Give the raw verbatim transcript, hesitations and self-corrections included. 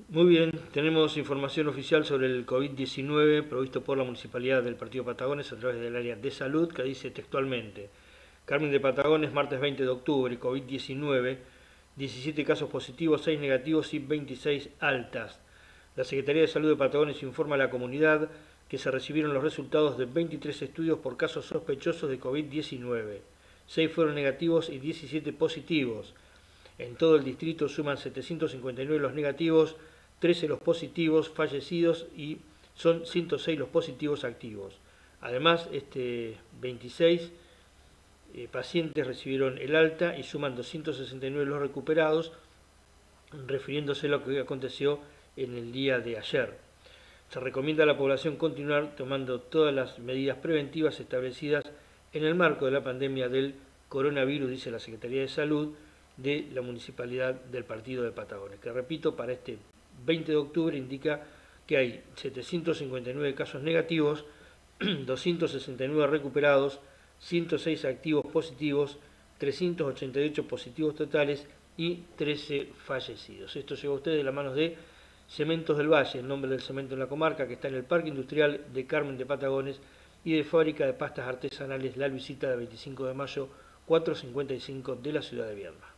Muy bien, tenemos información oficial sobre el COVID diecinueve provisto por la Municipalidad del Partido Patagones a través del área de salud, que dice textualmente: Carmen de Patagones, martes veinte de octubre, COVID diecinueve, diecisiete casos positivos, seis negativos y veintiséis altas. La Secretaría de Salud de Patagones informa a la comunidad que se recibieron los resultados de veintitrés estudios por casos sospechosos de COVID diecinueve. seis fueron negativos y diecisiete positivos. En todo el distrito suman setecientos cincuenta y nueve los negativos, trece los positivos fallecidos y son ciento seis los positivos activos. Además, este veintiséis eh, pacientes recibieron el alta y suman doscientos sesenta y nueve los recuperados, refiriéndose a lo que aconteció en el día de ayer. Se recomienda a la población continuar tomando todas las medidas preventivas establecidas en el marco de la pandemia del coronavirus, dice la Secretaría de Salud de la Municipalidad del Partido de Patagones, que, repito, para este veinte de octubre indica que hay setecientos cincuenta y nueve casos negativos, doscientos sesenta y nueve recuperados, ciento seis activos positivos, trescientos ochenta y ocho positivos totales y trece fallecidos. Esto llegó a ustedes de las manos de Cementos del Valle, el nombre del cemento en la comarca, que está en el Parque Industrial de Carmen de Patagones, y de Fábrica de Pastas Artesanales La Luisita, de veinticinco de mayo, cuatrocientos cincuenta y cinco de la ciudad de Viedma.